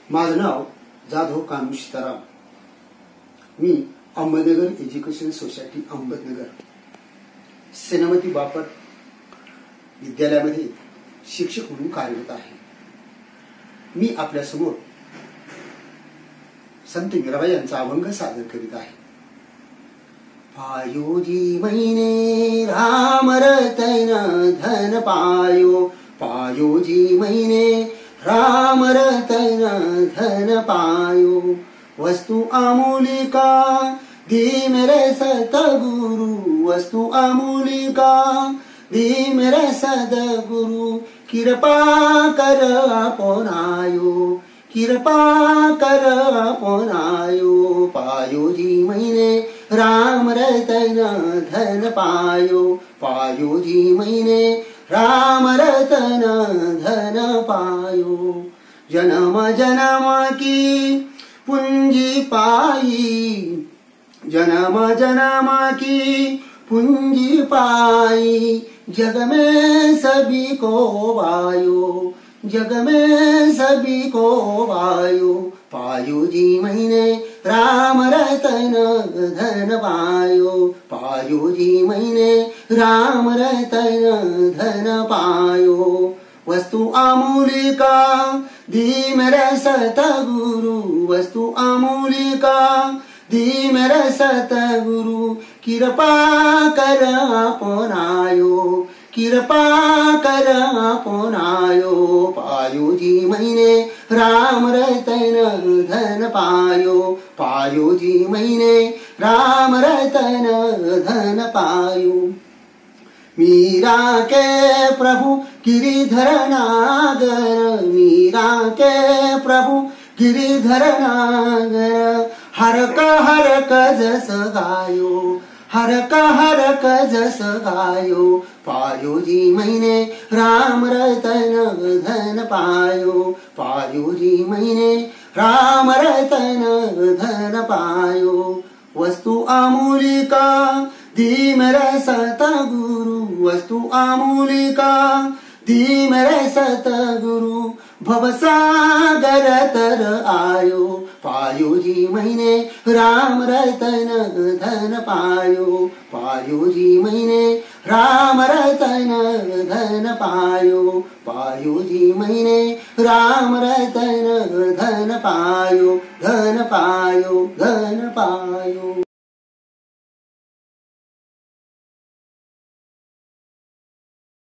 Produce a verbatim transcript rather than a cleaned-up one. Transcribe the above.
माझं नाव जाधव कानू सीताराम. मी अहमदनगर एज्युकेशन सोसायटी अहमदनगर सेनापती बापट विद्यालयामध्ये शिक्षक म्हणून कार्यरत आहे. मी आपल्या समोर संत मीराबाई यांचा अभंग सादर करीत आहे. पायो जी मैने राम रतन धन पायो, पायो जी मैने राम रतन धन पायो, वस्तु अमूलिका दी मेरे सतगुरु, वस्तु अमूलिका दी मेरे सदगुरु, कृपा कर अपनायो, कृपा कर अपनायो. पायो जी मैंने राम रतन धन पायो, पायो जी मैंने राम रतन धन पायो. जन्म जन्म की पूंजी पाई, जन्म जन्म की पूंजी पाई, जग में सभी को वायो, जग में सभी को वायो. पायो जी मैंने राम रतन धन पायो, पायो जी मैंने राम रतन धन पायो, वस्तु अमूलिका दी मेरे सतगुरु, वस्तु अमूलिका दी मेरे सतगुरु, कृपा कर अपनायो, कृपा कर अपनायो. पायो जी मैंने राम रतन धन पायो, पायो जी मैंने राम रतन धन पायो. मीरा के प्रभु गिरिधर नागर, मीरा के प्रभु गिरिधर नागर, हर का हर का जस गायो, हर का हर का जस गायो. पायो जी मैंने राम रतन धन पायो, पायो जी मैंने राम रतन धन पायो, वस्तु अमूलिका दी मेरे सतगुरु, वस्तु अमूलिका दी मेरे सतगुरु, भवसागर तर आयो. पायो जी मैंने राम रतन धन पायो, पायो जी मैंने राम रतन धन पायो, पायो जी मैंने राम रतन धन पायो, धन पायो, धन पायो.